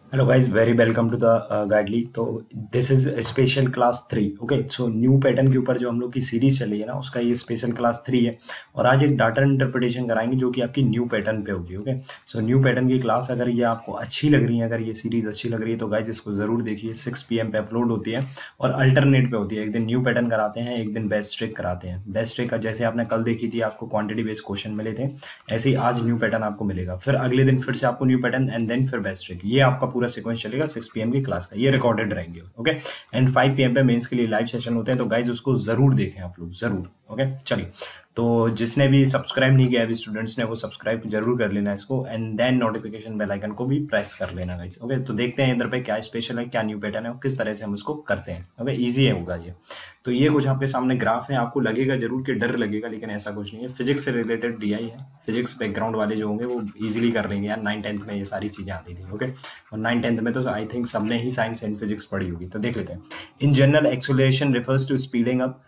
Hello guys, very welcome to the Guidely. तो this is special class 3। Okay, so new pattern के ऊपर जो हम लोग की सीरीज चली है ना, उसका ये स्पेशल क्लास 3 है। और आज एक डाटा इंटरप्रिटेशन कराएंगे जो कि आपकी न्यू पैटर्न पे होगी। ओके, सो न्यू पैटर्न की क्लास अगर ये आपको अच्छी लग रही है, अगर ये सीरीज अच्छी लग रही है तो गाइज इसको ज़रूर देखिए। 6 PM पे अपलोड होती है और अल्टरनेट पे होती है। एक दिन न्यू पैटर्न कराते हैं, एक दिन बेस्ट ट्रिक कराते हैं। बेस्ट ट्रिक का जैसे आपने कल देखी थी, आपको क्वांटिटी बेस्ड क्वेश्चन मिले थे, ऐसे ही आज न्यू पैटर्न आपको मिलेगा। फिर अगले दिन फिर से आपको न्यू पैटर्न एंड देन फिर बेस्ट ट्रिक। ये आपका पूरा सीक्वेंस चलेगा 6 PM की क्लास का। ये रिकॉर्डेड रहेंगे। ओके, एंड 5 PM पे मेंस के लिए लाइव सेशन होते हैं, तो गाइज उसको जरूर देखें आप लोग, जरूर। ओके, चलिए। तो जिसने भी सब्सक्राइब नहीं किया अभी स्टूडेंट्स ने, वो सब्सक्राइब जरूर कर लेना इसको, and then notification bell icon को भी प्रेस कर लेना गाइस। ओके, तो देखते हैं इधर पे क्या स्पेशल है, क्या न्यू पैटर्न है और किस तरह से हम इसको करते हैं। ओके, इजी है होगा ये। तो ये कुछ आपके सामने ग्राफ है, आपको लगेगा जरूर कि डर लगेगा, लेकिन ऐसा कुछ नहीं है। फिजिक्स से रिलेटेड DI है। फिजिक्स बैकग्राउंड वाले जो होंगे वो इजीली कर लेंगे यार। 9th 10th में ये सारी चीजें आती थी। ओके, और 9th 10th में तो आई थिंक सबने ही साइंस एंड फिजिक्स पढ़ी होगी। तो देख लेते हैं। In general, acceleration refers to speeding up.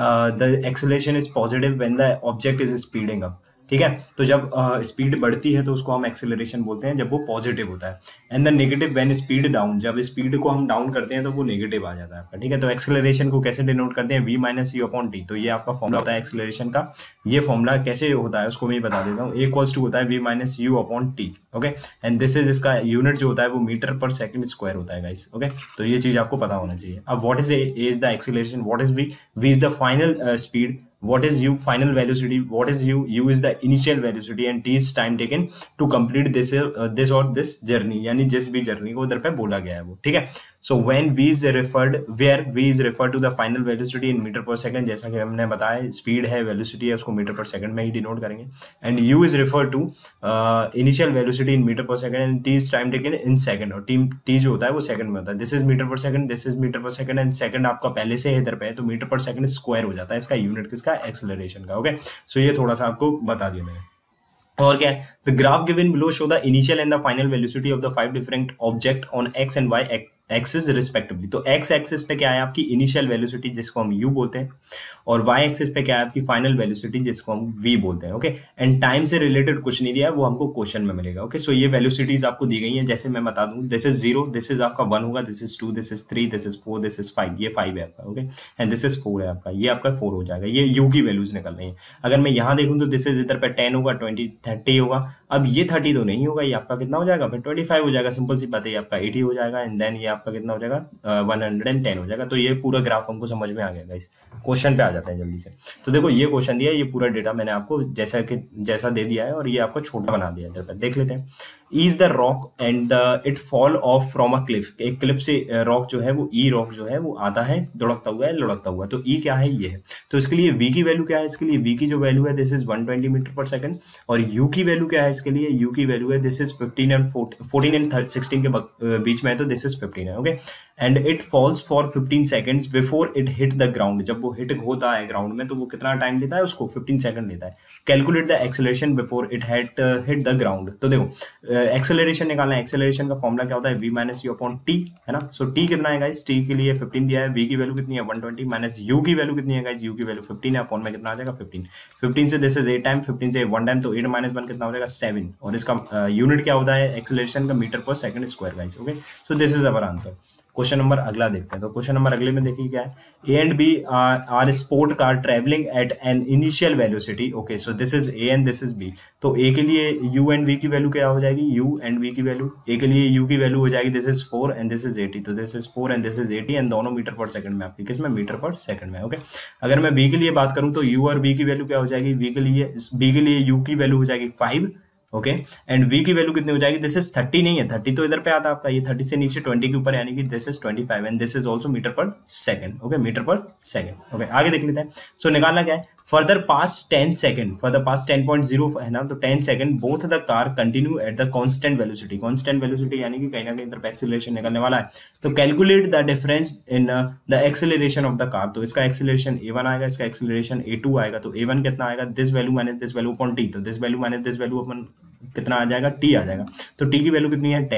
The acceleration is positive when the object is speeding up. ठीक है, तो जब स्पीड बढ़ती है तो उसको हम एक्सेलरेशन बोलते हैं, जब वो पॉजिटिव होता है। And the negative when speed down, जब स्पीड को हम डाउन करते हैं तो वो नेगेटिव आ जाता है आपका। ठीक है, तो एक्सेलरेशन को कैसे डिनोट करते हैं, v - u/t। तो ये आपका फॉर्मूला होता है एक्सेलरेशन का। ये फॉर्मूला कैसे होता है उसको मैं बता देता हूँ। A = होता है v - u/t। Okay, and this is, इसका यूनिट जो होता है वो मीटर पर सेकंड स्क्वायर होता है गाइस। ओके, तो ये चीज आपको पता होना चाहिए। अब what is a is the acceleration, what is v is the final speed, what is u final velocity, what is u is the initial velocity, and t is time taken to complete this or this journey, यानी जिस भी journey को उधर पे बोला गया है वो। ठीक है, so when v is referred, where v is referred to the final velocity in meter per second, जैसा कि हमने बताया स्पीड है, वेलोसिटी है, उसको मीटर पर सेकंड में ही डिनोट करेंगे। And u is referred to initial velocity in metre पर second, and t is time taken in second, और t जो होता है वो सेकंड में होता है। दिस इज मीटर पर सेकंड, दिस इज मीटर पर सेकंड, एंड सेकंड आपका पहले से इधर पे है, तो मीटर पर सेकंड स्क्वायर हो जाता है इसका यूनिट किसका, एक्सेलरेशन का। ओके, सो ये थोड़ा सा आपको बता दिया मैंने। और क्या है, the graph given below show the initial and the final velocity of the 5 different object on X and Y axis respectively. तो एक्स एक्सिस पे क्या है आपकी इनिशियल वेलोसिटी जिसको हम u बोलते हैं, और वाई एक्सिस पे क्या है आपकी फाइनल वेलोसिटी जिसको हम v बोलते हैं। ओके, एंड टाइम से रिलेटेड कुछ नहीं दिया है, वो हमको क्वेश्चन में मिलेगा। ओके, सो ये वेलोसिटीज आपको दी गई हैं, जैसे मैं बता दूं, दिस इज 0, दिस इज आपका 1 होगा, this is 2, this is 3, this is 4, this is 5, ये 5 है आपका। ओके, एंड दिस इज 4 है आपका, ये आपका 4 हो जाएगा। ये u की वैल्यूज निकल रही है। अगर मैं यहाँ देखूं तो दिस इज इधर पे 10 होगा, 20, 30 होगा। अब ये 30 तो नहीं होगा, ये आपका कितना हो जाएगा, फिर 25 हो जाएगा। सिंपल सी बात है, ये आपका 80 हो जाएगा, एंड देन ये आपका कितना हो जाएगा, 110 हो जाएगा। तो ये पूरा ग्राफ हमको समझ में आ गया गाइस। क्वेश्चन पे आ जाता है जल्दी से। तो देखो ये क्वेश्चन दिया है, ये पूरा डेटा मैंने आपको जैसा दे दिया है, और ये आपको छोटा बना दिया है। इधर पे देख लेते हैं। Is the rock and the it fall off from a cliff. एक क्लिफ से रॉक जो है वो रॉक जो है वो आता है दुड़कता हुआ है, लुढ़कता हुआ। तो क्या है, ये है। तो इसके लिए v की वैल्यू क्या है, इसके लिए v की जो वैल्यू है दिस इज 120 मीटर पर सेकंड। और u की वैल्यू क्या है, इसके लिए u की वैल्यू है दिस इज 15 एंड 14 एंड 16 के बीच में है, तो दिस इज 15 है। Okay, and it falls for 15 seconds before it hit the ground. जब वो हिट होता है ग्राउंड में तो वो कितना टाइम लेता है, उसको 15 सेकंड लेता है। Calculate the acceleration before it had hit the ground. तो देखो एक्सेलरेशन निकालना है। एक्सेलरेशन का फॉर्मूला क्या होता है, v - u/t, है ना। सो t कितना है गाइस, t के लिए 15 दिया है, v की वैल्यू कितनी है 120, माइनस u की वैल्यू कितनी है गाइस, u की वैल्यू 15 है, अपॉन में कितना आ जाएगा 15। 15 से दिस इज 8 टाइम, 15 से 1 टाइम, तो 8 - 1 कितना हो जाएगा 7। और इसका यूनिट क्या होता है एक्सेलरेशन का, मीटर पर second square guys. Okay, so this is our answer. Question number अगला देखते हैं। तो क्वेश्चन नंबर अगले में देखिए क्या है, A and B are sport car travelling at an initial velocity. Okay, so this is A and this is B. तो ए के लिए u एंड v की वैल्यू क्या हो जाएगी, u एंड v की वैल्यू। ए के लिए u की वैल्यू हो जाएगी this is 4 and this is 80, तो this is 4 and this is 80, and दोनों मीटर पर सेकंड में आपकी, किसमें, मीटर पर सेकंड में। ओके, अगर मैं b के लिए बात करूं तो u और v की वैल्यू क्या हो जाएगी, b के लिए u की वैल्यू हो जाएगी 5। ओके, एंड v की वैल्यू कितनी हो जाएगी, दिस इज 30 नहीं है, 30 तो इधर पे आता है आपका, ये 30 से नीचे 20 के ऊपर, यानी कि this is 25, and this is also metre पर सेकंड। ओके, मीटर पर सेकंड। ओके, आगे देख लेते हैं। सो निकालना क्या है, further past 10 second, further past 10.0 है ना, तो 10 second both the car continue at the constant velocity. Constant velocity यानी कि कहीं ना कहीं इधर पे एक्सीलरेशन निकलने वाला है। तो calculate the difference in the acceleration of the car. तो इसका एक्सीलरेशन a1 आएगा, इसका एक्सीलरेशन a2 आएगा। तो a1 कितना आएगा, this value minus this value upon t, तो this value minus this value upon कितना आ जाएगा, t आ जाएगा। तो t की वैल्यू कितनी है 10 है,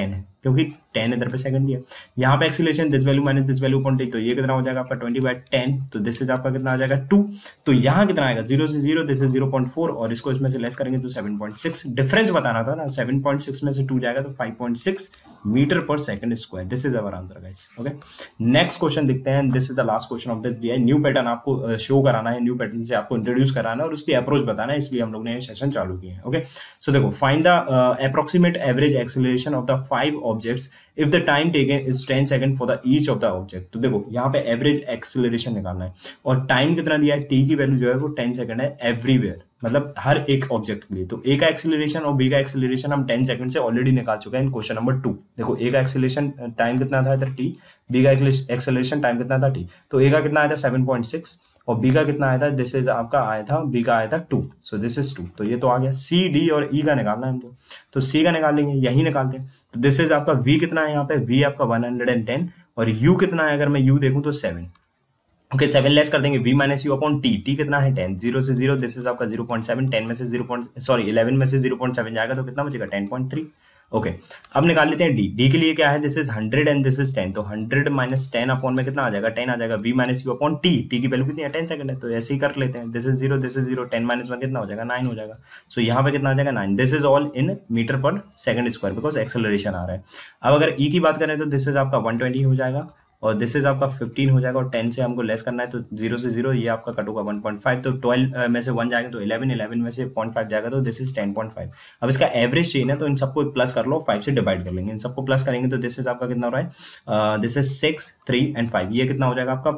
क्योंकि 10 इधर पे सेकंड दिया। यहाँ पे acceleration this value minus this value upon T, तो ये कितना हो जाएगा आपका 20/10, तो दिस इज आपका कितना आ जाएगा 2। तो यहाँ कितना आएगा 0 से 0, दिस इज 0.4 और इसको इसमें से लेस करेंगे तो 7.6। डिफरेंस बताना था ना, 7.6 में से 2 जाएगा तो 5.6 मीटर पर second square. This is our answer guys. Okay, next question देखते हैं। This is the last question of this day. New pattern आपको शो कराना है, न्यू पैटर्न से आपको इंट्रोड्यूस कराना है और उसकी अप्रोच बताना है, इसलिए हम लोग ने ये सेशन चालू किया है। ओके, सो देखो, find the approximate average acceleration of the 5 objects if the time taken is 10 second for the each of the object. तो देखो यहाँ पे एवरेज एक्सेलरेशन निकालना है और टाइम कितना दिया है, टी की वैल्यू जो है वो 10 सेकंड है एवरीवेयर, मतलब हर एक ऑब्जेक्ट के लिए। तो ए का एक्सेलरेशन और बी का एक्सेलरेशन हम 10 सेकंड से ऑलरेडी निकाल चुके हैं इन क्वेश्चन नंबर 2। देखो ए का एक्सेलरेशन टाइम कितना था इधर टी, बी का एक्सेलरेशन टाइम कितना था टी। तो ए का कितना आया था 7.6 और बी का कितना आया था, दिस इज आपका आया था, बी का आया था 2, सो दिस इज 2। तो ये तो आ गया। सी डी और ई का निकालना है हमको, तो सी का निकाल लेंगे, यही निकालते हैं। तो दिस इज आपका वी कितना है यहाँ पे, वी आपका 110 और यू कितना है, अगर मैं यू देखूं तो 7। ओके, 7 लेस कर देंगे, v minus U upon T, T कितना है 10, 0 से 0, दिस इज आपका 0.7, 10 में से 11 में से 0.7 जाएगा तो कितना बचेगा 10.3। ओके, अब निकाल लेते हैं डी। डी के लिए क्या है, this is 100 and this is 10, तो 100 माइनस 10 अपॉन में कितना आ जाएगा 10 आ जाएगा, v minus U upon T, T की वैल्यू कितनी है 10 सेकंड है, तो ऐसे ही कर लेते हैं। This is 0, this is 0, 10 minus 1 कितना हो जाएगा 9 हो जाएगा। सो यहाँ पे कितना आ जाएगा 9। This is all in metre पर सेकंड स्क्वायर बिकॉज एक्सेलरेशन आ रहा है। अब अगर ई की बात करें तो दिस इज आपका 120 हो जाएगा और दिस इज आपका 15 हो जाएगा और 10 से हमको लेस करना है तो 0 से 0, ये आपका कट होगा 1.5, तो 12 में से 1 जाएगा तो 11, 11 में से 0.5 जाएगा तो दिस इज 10.5। अब इसका एवरेज चाहिए ना, तो इन सबको प्लस कर लो, 5 से डिवाइड कर लेंगे, इन सबको प्लस करेंगे तो दिस इज आपका कितना हो रहा है, दिस इज 6, 3 एंड 5, ये कितना हो जाएगा आपका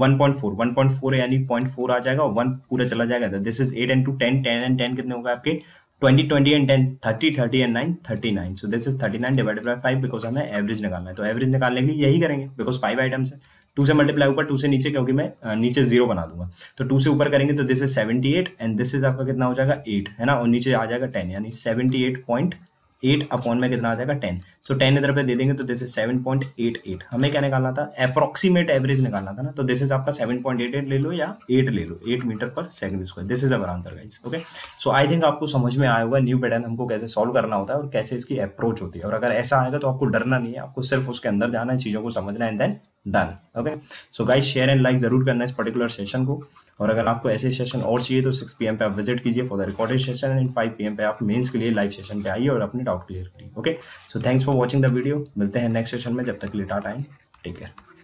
1.4 यानी 0.4 आ जाएगा और 1 पूरा चला जाएगा। दिस इज 8 एंड 2 10, 10 एंड 10 कितने होगा आपके 20, 20 and 10 30, 30 and 9 39, so this is 39 divided by 5 because हमें एवरेज निकालना है। तो एवरेज निकालने के लिए यही करेंगे बिकॉज 5 आइटम्स है, 2 से मल्टीप्लाई ऊपर 2 से नीचे, क्योंकि मैं नीचे 0 बना दूंगा, तो 2 से ऊपर करेंगे तो this is 78 and this is आपका कितना हो जाएगा 8 है ना, और नीचे आ जाएगा 10 यानी 78.8 अपॉन में कितना आ जाएगा 10, सो 10 इधर पे दे देंगे तो दिस इज 7.88। हमें क्या निकालना था, अप्रोक्सीमेट एवरेज निकालना था ना, तो दिस इज आपका 7.88 ले लो या 8 ले लो, 8 मीटर पर second square. This is our answer guys. Okay, so I think आपको समझ में आया होगा न्यू पैटर्न हमको कैसे सॉल्व करना होता है और कैसे इसकी अप्रोच होती है, और अगर ऐसा आएगा तो आपको डरना नहीं है, आपको सिर्फ उसके अंदर जाना है, चीजों को समझना है and then done. Okay, so guys share and like जरूर करना इस पर्टिकुलर सेशन को, और अगर आपको ऐसे सेशन और चाहिए तो 6 PM पे आप विजिट कीजिए for the recorded session and 5 PM पे आप मेंस के लिए लाइव सेशन पे आइए और अपने डाउट क्लियर करिए। Okay, so thanks for watching the video, मिलते हैं नेक्स्ट सेशन में, जब तक के लिए टाटा एंड टेक केयर।